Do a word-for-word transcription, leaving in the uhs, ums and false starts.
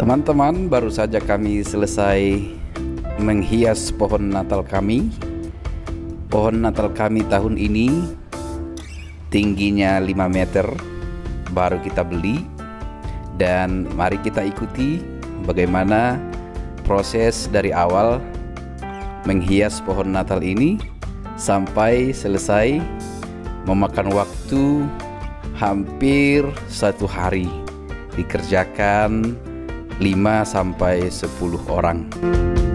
Teman-teman, baru saja kami selesai menghias pohon Natal kami. Pohon Natal kami tahun ini tingginya lima meter, baru kita beli. Dan mari kita ikuti bagaimana proses dari awal menghias pohon Natal ini sampai selesai, memakan waktu hampir satu hari, dikerjakan lima sampai sepuluh orang.